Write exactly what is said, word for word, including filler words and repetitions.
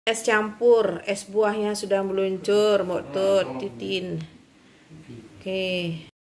Es campur, es buahnya sudah meluncur, Mbok Tut, Titin. Oke.